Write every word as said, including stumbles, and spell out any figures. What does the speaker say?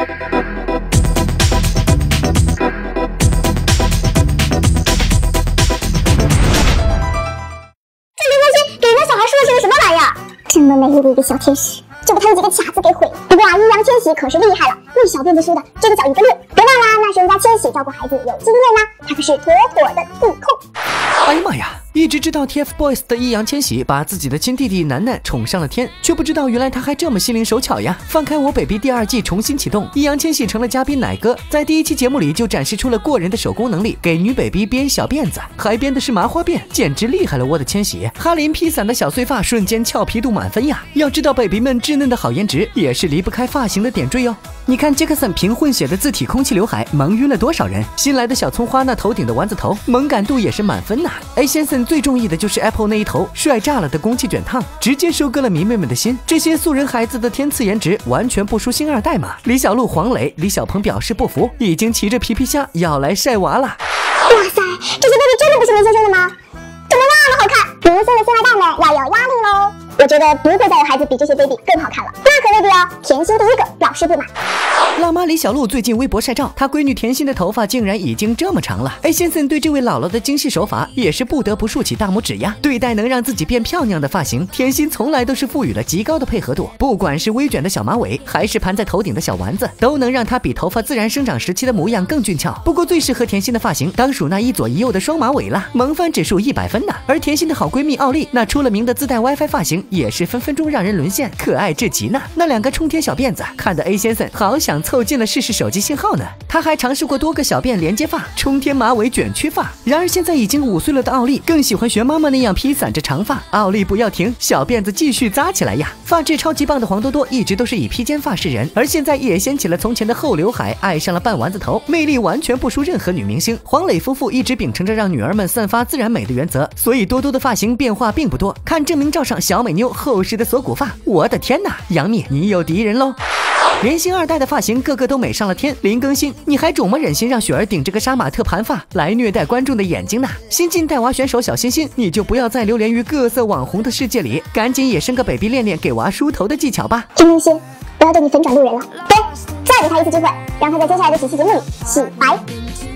这么美丽的一个小天使，就被他们几个卡子给毁了。不过啊，易烊千玺可是厉害了，为小辫子梳的这个叫一个溜。别忘啦，那是人家千玺照顾孩子有经验啦，他可是妥妥的地控。 哎呀妈呀！一直知道 T F BOYS 的易烊千玺把自己的亲弟弟楠楠宠上了天，却不知道原来他还这么心灵手巧呀！放开我 baby 第二季重新启动，易烊千玺成了嘉宾奶哥，在第一期节目里就展示出了过人的手工能力，给女 baby 编小辫子，还编的是麻花辫，简直厉害了！我的千玺，哈林披散的小碎发瞬间俏皮度满分呀！要知道 baby 们稚嫩的好颜值也是离不开发型的点缀哦。你看杰克森凭混血的字体空气刘海萌晕了多少人？新来的小葱花那头顶的丸子头，萌感度也是满分呐、啊。A 先生最中意的就是 Apple 那一头帅炸了的公气卷烫，直接收割了迷妹们的心。这些素人孩子的天赐颜值完全不输星二代嘛！李小璐、黄磊、李小鹏表示不服，已经骑着皮皮虾要来晒娃了。 哇塞，这些 baby 真的不是林先生的吗？怎么那么好看？明星的星二代们要有压力喽！我觉得不会再有孩子比这些 baby 更好看了，那可未必哦。甜心第一个表示不满。 辣妈李小璐最近微博晒照，她闺女甜心的头发竟然已经这么长了。A 先生对这位姥姥的精细手法也是不得不竖起大拇指呀。对待能让自己变漂亮的发型，甜心从来都是赋予了极高的配合度，不管是微卷的小马尾，还是盘在头顶的小丸子，都能让她比头发自然生长时期的模样更俊俏。不过最适合甜心的发型，当属那一左一右的双马尾了，萌翻指数一百分呢。而甜心的好闺蜜奥利，那出了名的自带 WiFi 发型，也是分分钟让人沦陷，可爱至极呢。那两个冲天小辫子，看得 A 先生好想凑近了试试手机信号呢。他还尝试过多个小辫连接发、冲天马尾卷曲发。然而现在已经五岁了的奥利，更喜欢学妈妈那样披散着长发。奥利不要停，小辫子继续扎起来呀！发质超级棒的黄多多一直都是以披肩发示人，而现在也掀起了从前的厚刘海，爱上了半丸子头，魅力完全不输任何女明星。黄磊夫妇一直秉承着让女儿们散发自然美的原则，所以多多的发型变化并不多。看证明照上小美妞厚实的锁骨发，我的天哪，杨幂你有敌人喽！连星二代的发型个个都美上了天，林更新，你还肿么忍心让雪儿顶着个杀马特盘发来虐待观众的眼睛呢？新晋带娃选手小欣欣，你就不要再流连于各色网红的世界里，赶紧也生个 baby 练练给娃梳头的技巧吧。 真更新，不要对你粉转路人了，对，再给他一次机会，让他在接下来的几期节目里洗白。